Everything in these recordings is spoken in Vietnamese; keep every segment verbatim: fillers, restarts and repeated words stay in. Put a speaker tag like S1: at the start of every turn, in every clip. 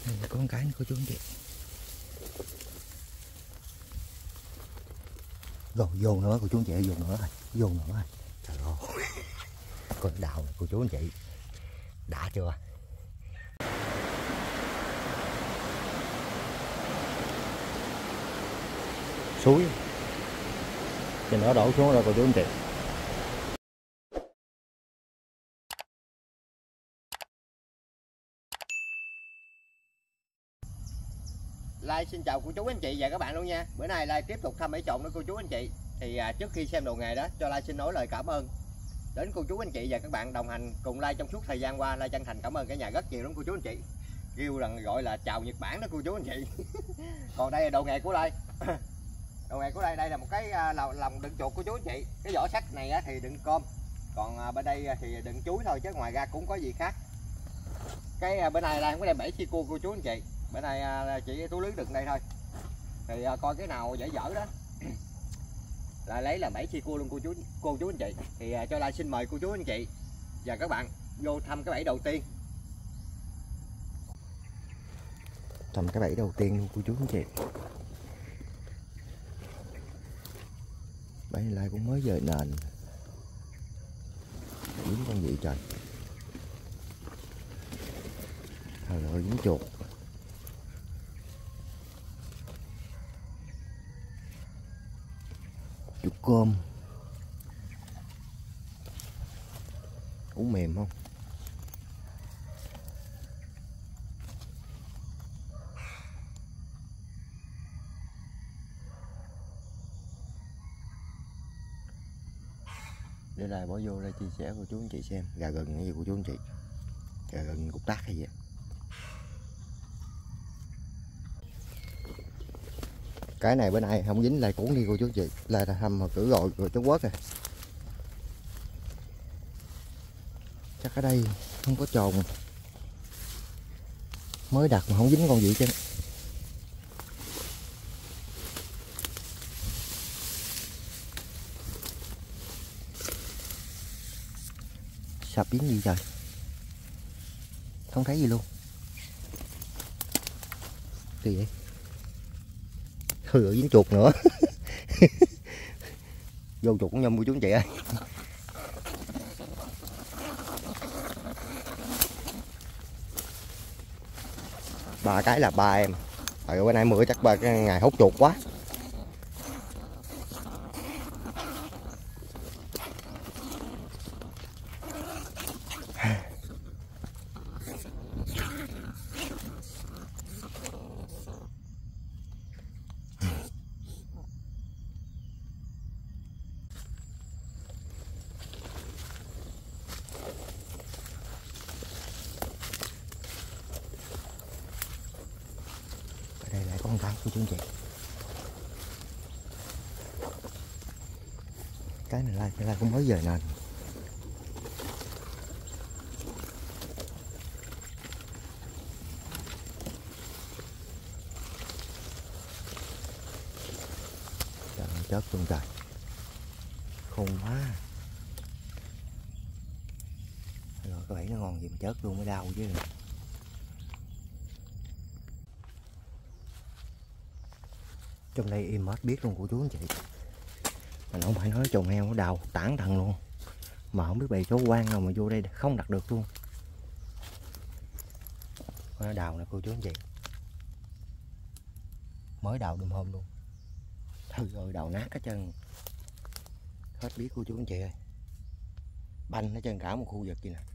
S1: Đây có một cái nữa cô chú anh chị. Rồi vô nữa cô chú anh chị, vô nữa rồi, vô nữa rồi. Trời ơi. Con đào này cô chú anh chị. Đã chưa? Suối. Trên đó đổ xuống rồi cô chú anh chị.
S2: Lai xin chào cô chú anh chị và các bạn luôn nha. Bữa nay Lai tiếp tục thăm bẫy trộn với cô chú anh chị. Thì à, trước khi xem đồ nghề đó, cho Lai xin nói lời cảm ơn đến cô chú anh chị và các bạn đồng hành cùng Lai trong suốt thời gian qua. Lai chân thành cảm ơn cả nhà rất nhiều lắm cô chú anh chị. Kêu rằng gọi là chào Nhật Bản đó cô chú anh chị. Còn đây là đồ nghề của Lai. Đồ nghề của Lai đây là một cái à, lòng đựng chuột cô chú anh chị. Cái vỏ sắt này á, thì đựng cơm, còn à, bên đây thì đựng chuối thôi, chứ ngoài ra cũng có gì khác. Cái à, bên này Lai không có đem bẫy chi cua cô chú anh chị. Bữa nay chỉ túi lưới đựng đây thôi. Thì coi cái nào dễ dở đó là lấy là bẫy chi cua luôn cô chú cô chú anh chị. Thì cho Lai xin mời cô chú anh chị và các bạn vô thăm cái bẫy đầu tiên.
S1: Thăm cái bẫy đầu tiên luôn cô chú anh chị. Bẫy Lai cũng mới dời nền. Dính con gì trời. Trời ơi, dính chuột. Chuột cơm. Uống mềm không? Để lại bỏ vô đây chia sẻ cô chú anh chị xem. Gà gừng cái gì cô chú anh chị? Gà gừng cục tác hay gì? Cái này bữa nay không dính lại cuốn đi cô chú chị, lại là thăm mà cử rồi rồi chú quất rồi. Chắc ở đây không có trồn, mới đặt mà không dính con gì chứ. Sập dính gì trời, không thấy gì luôn. Gì vậy? Ừ, dính chuột nữa. Vô chuột cũng nhâm cô chú anh chị ơi. Ba cái là ba em. Rồi bữa nay mưa chắc ba cái ngày hút chuột quá. Đây lại có một cái của chú anh chị. Cái này là cái này cũng mới về nền. Trời ơi, chết luôn trời. Khôn quá. Rồi cái bẫy nó ngon gì mà chết luôn mới đau chứ. Trong đây im hết biết luôn của chú anh chị. Mình không phải nói trồn heo nó đào tản thần luôn. Mà không biết bầy chó quan nào mà vô đây không đặt được luôn. Nó đào nè cô chú anh chị. Mới đào đêm hôm luôn. Thôi rồi đào nát hết trơn. Hết biết cô chú anh chị ơi. Banh hết trơn cả một khu vực gì nè.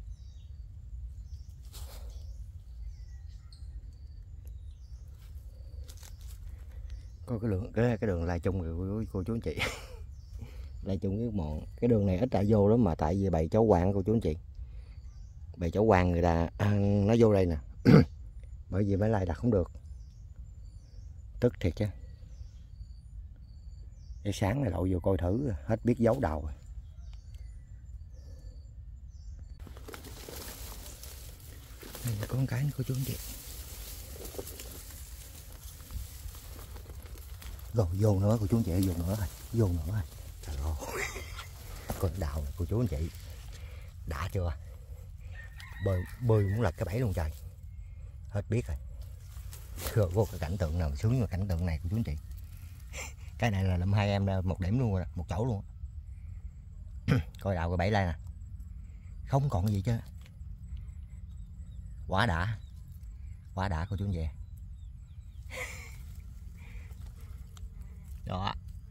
S1: Có cái đường cái cái đường lai chung rồi cô chú anh chị. Lai chung với mòn cái đường này ít lại vô lắm, mà tại vì bầy chó quàng cô chú anh chị. Bầy chó quàng người ta à, nó vô đây nè. Bởi vì mấy lai đặt không được. Tức thiệt chứ. Cái sáng này lội vô coi thử hết biết dấu đầu rồi. Đây là có một cái nữa cô chú anh chị. Rồi vô nữa cô chú anh chị, vô nữa rồi, vô nữa rồi. Trời ơi. Con đào này cô chú anh chị. Đã chưa? Bơi bơi muốn lật cái bẫy luôn trời. hết biết rồi. Chưa có cái cảnh tượng nào mà sướng như cảnh tượng này của chú anh chị. Cái này là lâm hai em ra một điểm luôn rồi, một chỗ luôn. Coi đào cái bẫy lai nè, không còn gì chứ, quá đã, quá đã cô chú anh chị. Đó,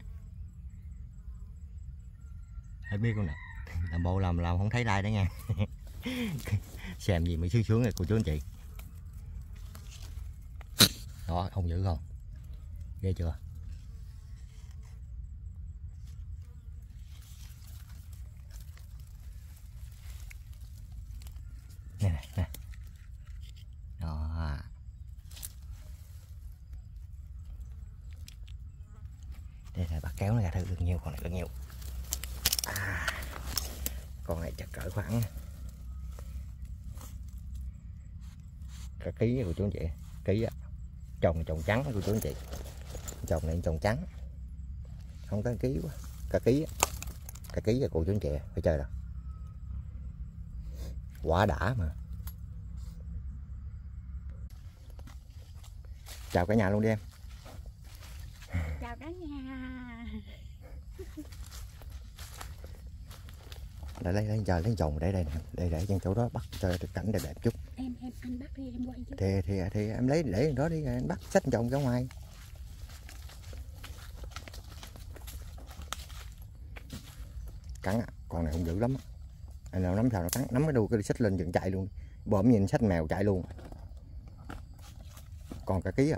S1: hãy biết con nè, làm bộ làm làm không thấy like đó nha. Xem gì mới sướng sướng này cô chú anh chị. Đó, không dữ không, ghê chưa. Nè nè nè, đó, đây là bắt kéo nó ra thử được nhiều, con này được nhiều. À, con này chắc cỡ khoảng cả ký của chú anh chị, ký á, trồng trồng trắng của chú anh chị, trồng này trồng trắng, không tới ký quá, cả ký á, cả ký của chú anh chị phải chơi đâu, quả đã mà. Chào cả nhà luôn đi em.
S3: Chào cả nhà.
S1: Để lấy lấy chờ lấy chồng để đây để để trên chỗ đó bắt cho được cảnh đẹp đẹp chút.
S3: Em em anh bắt đi em quay chứ.
S1: Thì thì thì em lấy để đó đi, anh bắt xách chồng ra ngoài. Cắn à, con này không dữ lắm. Anh nào nắm sao nó cắn, nắm cái đuôi cái xách lên dựng chạy luôn. Bỗng nhìn xách mèo chạy luôn. Còn cả ký à.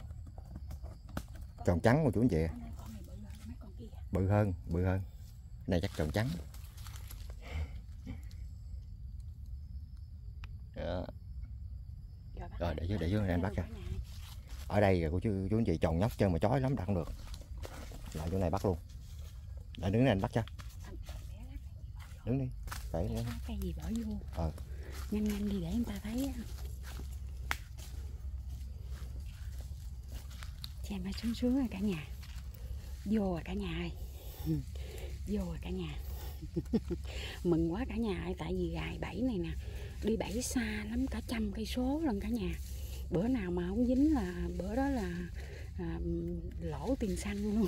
S1: Tròn trắng của chú anh chị. Bự hơn, bự hơn. Cái này chắc tròn trắng. Đó. Rồi để dưới để dưới anh bắt ra. Ở đây của chú chú anh chị tròn nhóc chân mà chói lắm đặt không được. Lại chỗ này bắt luôn. Để đứng này anh bắt cho. Đứng đi. Để nữa.
S3: Cái gì bỏ vô.
S1: Ờ.
S3: Nhanh nhanh đi để người ta thấy. Xem nó sướng sướng rồi cả nhà. Vô rồi cả nhà ơi. Vô rồi cả nhà. Mừng quá cả nhà ơi, tại vì gài bẫy này nè, đi bẫy xa lắm, cả trăm cây số lần cả nhà. Bữa nào mà không dính là bữa đó là à, lỗ tiền xăng luôn.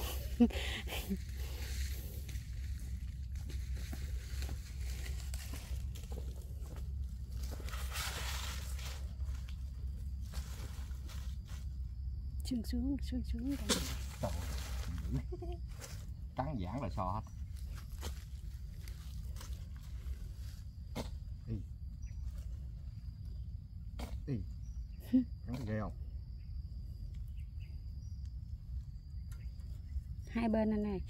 S3: Sướng sướng sướng sướng cả nhà.
S1: Trắng giảng là so hết. Đi. Đi. Trắng ghê không?
S3: Hai bên anh ơi.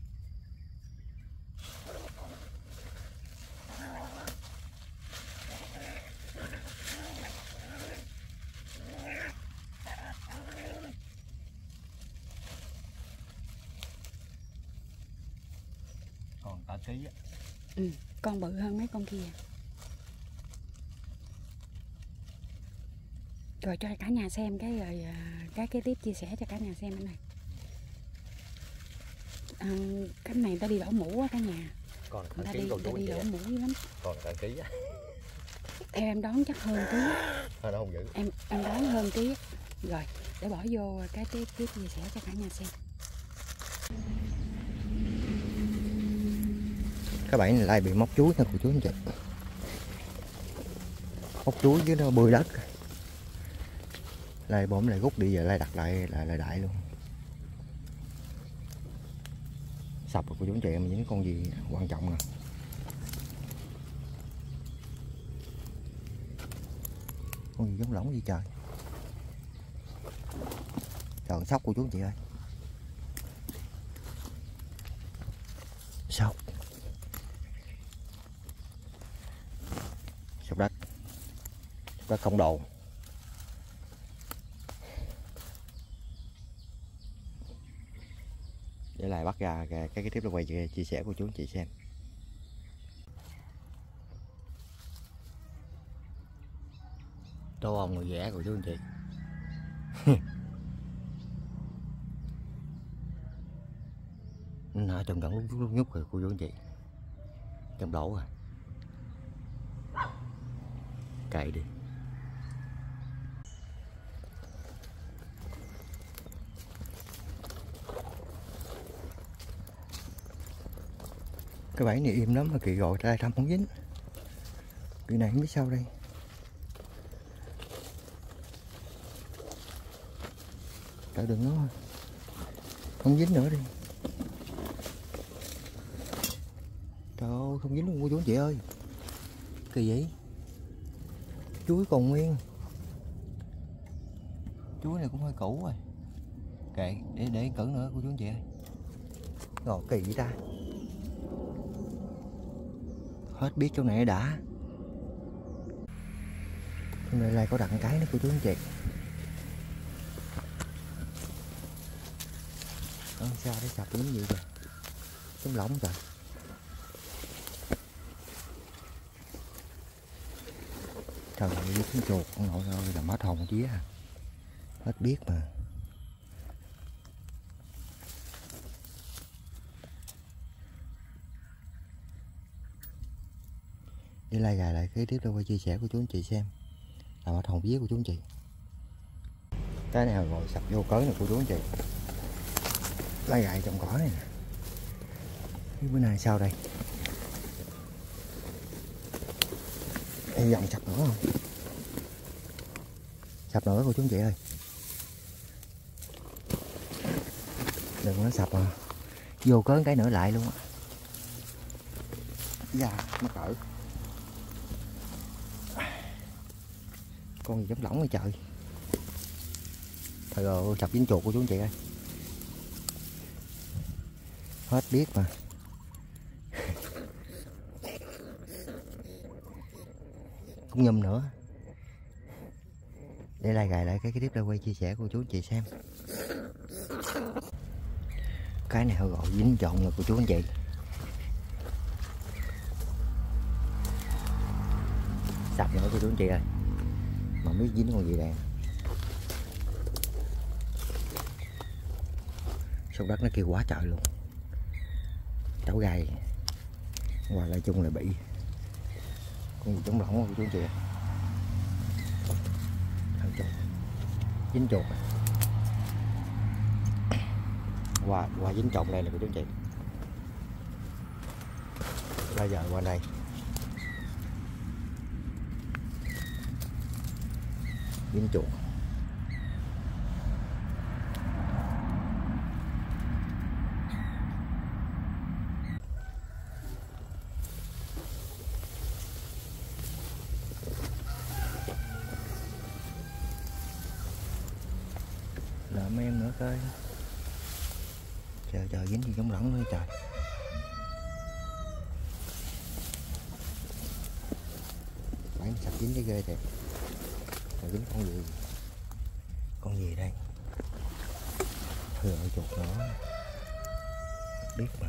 S1: Còn cả ký á.
S3: Ừ, con bự hơn mấy con kia. Rồi cho cả nhà xem cái rồi cái cái tiếp chia sẻ cho cả nhà xem cái này. À, cái này ta đi đổ mũ á cả nhà.
S1: Còn cả
S3: ta
S1: ký
S3: đi,
S1: con
S3: ta
S1: chú
S3: đi đổ mũ dữ lắm.
S1: Còn cả ký á.
S3: Theo em đoán chắc hơn tí.
S1: Thôi nó không dữ.
S3: Em em đoán hơn tí. Rồi để bỏ vô cái tiếp tiếp chia sẻ cho cả nhà xem.
S1: Các bạn lại bị móc chuối nha cô chú anh chị. Móc chuối với nó bươi đất. Lại bỗng lại rút đi, giờ lại đặt lại lại lại đại luôn. Sập rồi cô chú anh chị, em dính con gì quan trọng nè. Con gì giống lỏng gì trời. Trời, sóc cô chú anh chị ơi. Sóc. Sóc đất. Sóc đất không đồ. Để lại bắt ra cái cái tiếp là quay chia sẻ của chú anh chị xem. Tô ông người vẽ của chú anh chị. Nó trong trận lúc lúc nhúc rồi cô chú anh chị. Trong lỗ rồi. Cày đi. Cái bẫy này im lắm mà kỳ gọi ra thăm không dính. Kỳ này không biết sao đây. Trời đừng nó không dính nữa đi. Trời ơi không dính luôn cô chú anh chị ơi. Kỳ vậy? Chuối còn nguyên. Chuối này cũng hơi cũ rồi. Kệ để để cử nữa cô chú anh chị ơi. Rồi kỳ vậy ta. Hết biết chỗ này đã. Trong đây lại có đặng cái nữa cô chú anh chị. Ơ sao để sập cái gì vậy? Trống lỏng trời. Trời ơi cái chuột con nội ơi là mất hồn chứ à. Hết biết mà. Đi lai dài lại cái tiếp tôi quay chia sẻ của chú anh chị xem là mất hồn vía của chú anh chị. Cái nào ngồi sập vô cới này của chú anh chị. Lai gại trong cỏ này nè. Cái bữa nay sao đây? Hy vọng sập nữa không? Sập nữa cô chú anh chị ơi. Đừng có sập à. Vô cớ cái nữa lại luôn á. Dạ mắc cỡ. Con gì giống lỏng vậy trời. Trời ơi sập dính chuột của chú anh chị ơi. Hết biết mà. Cũng nhum nữa. Để lại gài lại cái cái clip đây quay chia sẻ của chú anh chị xem. Cái nào gọi dính trộn là của chú anh chị. Sập nữa của chú anh chị ơi. Mà biết dính con gì đây. Sâu đất nó kêu quá trời luôn. Cháu gai ngoài lại chung là bị con gì trống lỏng của chú anh chị. Thằng chuột dính chuột qua qua dính trộn đây là của chú anh chị. Bây giờ qua đây dính chuột. Lợm em nữa coi. Trời trời dính gì giống lỏng nữa trời. Bán sạch dính cái ghê thiệt. Rồi dính con gì? Con gì đây? Thừa chuột nữa. Biết mà.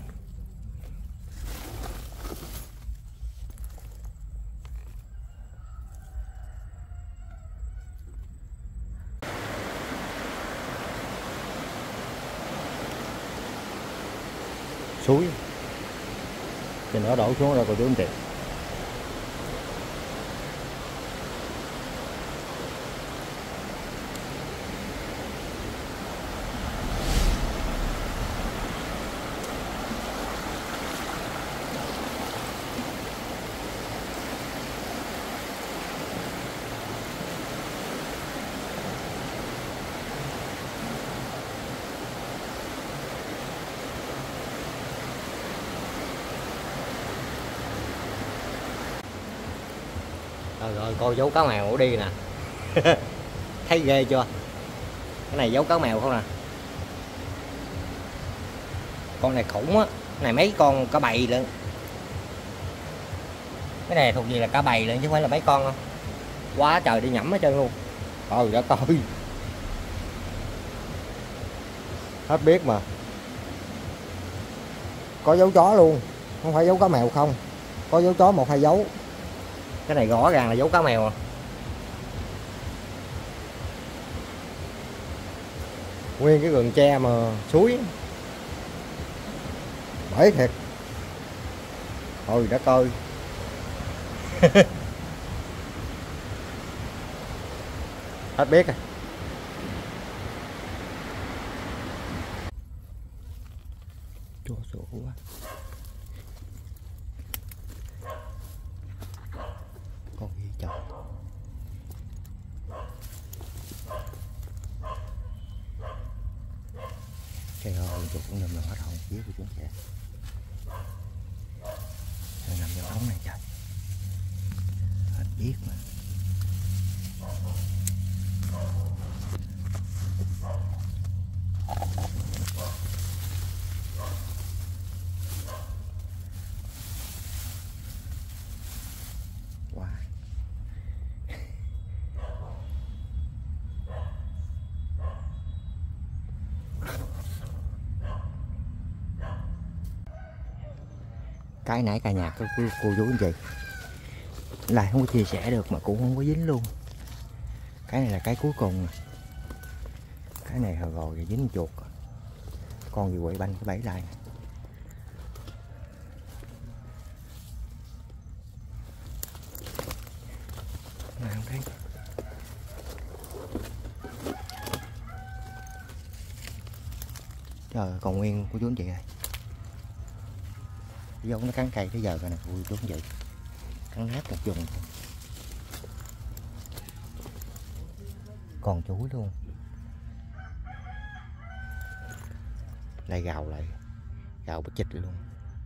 S1: Suối thì nó đổ xuống rồi cô chú anh chị. Rồi rồi coi dấu cá mèo đi nè. Thấy ghê chưa? Cái này dấu cá mèo không nè. Con này khủng á. Cái này mấy con cá bầy lận. Cái này thuộc gì là cá bầy lận chứ không phải là mấy con không. Quá trời đi nhẩm hết trơn luôn. Trời đất ơi. Hết biết mà. Có dấu chó luôn. Không phải dấu cá mèo không. Có dấu chó một hai dấu. Cái này rõ ràng là dấu cá mèo à. Nguyên cái rừng tre mà suối. Bởi thiệt. Thôi đã coi. Hết biết rồi. Chua sổ quá. chuột cũng nằm hết hồn phía của chúng ta. Nằm trong ống này trời. Hết biết mà. Wow. Cái nãy cả nhà cô, cô, cô chú anh chị lại không có chia sẻ được mà cũng không có dính luôn. Cái này là cái cuối cùng. Cái này hồi rồi thì dính chuột. Con gì quậy banh cái bẫy lại. Mà không thấy. Trời ơi, còn nguyên của chú anh chị ơi. Giống nó cắn cây tới giờ rồi nè, ui chú anh chị. Cắn nát một vùng. Còn chuối luôn. Lại gào lại. Gào bịch chịch luôn.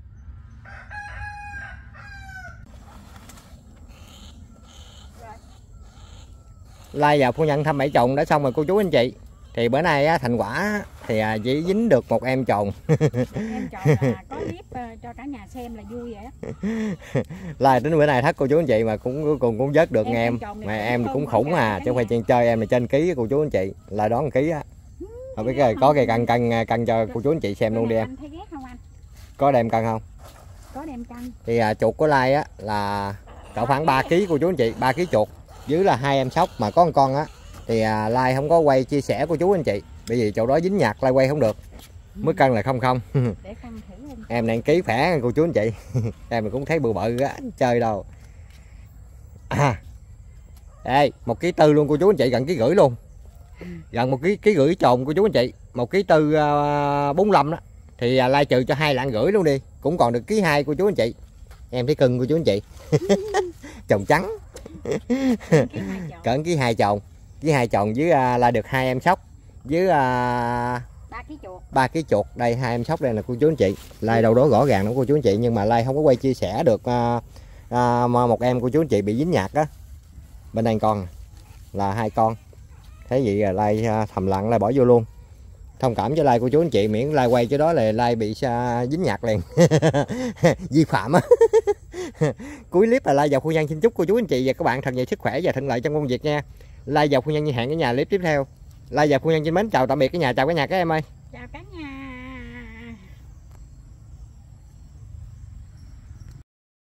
S1: Lai vào phu nhân thăm bảy chồng đã xong rồi cô chú anh chị. Thì bữa nay á, thành quả thì chỉ dính được một em trồn.
S3: Em trồn là có clip uh, cho cả nhà xem là vui vậy đó.
S1: Lai đến bữa nay thắt cô chú anh chị mà cũng cuối cùng cũng vớt được em, em. Mà em cũng khủng à, chứ không phải chuyện chơi em là trên ký cô chú anh chị. Lai đón một ký á. Không biết cái có cây cân cân cân cho cô chú anh chị xem luôn đi em.
S3: Anh thấy ghét không anh?
S1: Có đem cân không?
S3: Có đem cân.
S1: Thì à, chuột của Lai á là cỡ khoảng ba ký cô chú anh chị, ba ký chuột. Dưới là hai em sóc mà có một con á thì à, Lai không có quay chia sẻ cô chú anh chị, bởi vì chỗ đó dính nhạc Lai quay không được. Mới cân là không không.
S3: Để cân thử luôn.
S1: Em này ký khỏe cô chú anh chị. Em mình cũng thấy bự bự á, chơi đâu. À. Đây, một ký tư luôn cô chú anh chị, gần ký rưỡi luôn. Gần một ký ký rưỡi trồn cô chú anh chị, một ký tư uh, bốn mươi lăm đó. Thì à, Lai trừ cho hai lạng rưỡi luôn đi, cũng còn được ký hai cô chú anh chị. Em thấy cưng cô chú anh chị. Chồng trắng. Cỡ ký hai chồng, ký hai chồng với uh, Lai được hai em sóc với uh,
S3: ba ký chuột.
S1: ba ký chuột. Đây hai em sóc đây là cô chú anh chị. Lai đâu đó rõ ràng đó cô chú anh chị, nhưng mà Lai không có quay chia sẻ được uh, uh, một em cô chú anh chị bị dính nhạc đó. Bên đây con là hai con. Thế vậy là Lai uh, thầm lặng Lai bỏ vô luôn. Thông cảm cho Lai cô chú anh chị, miễn Lai quay cho đó là Lai bị uh, dính nhạc liền. Vi phạm á. Cuối clip là Lai và phu nhân xin chúc cô chú anh chị và các bạn thật nhiều sức khỏe và thuận lợi trong công việc nha. Lai và phu nhân như hẹn cái nhà clip tiếp theo. Lai và phu nhân xin mến chào tạm biệt cái nhà, chào cả nhà các em ơi.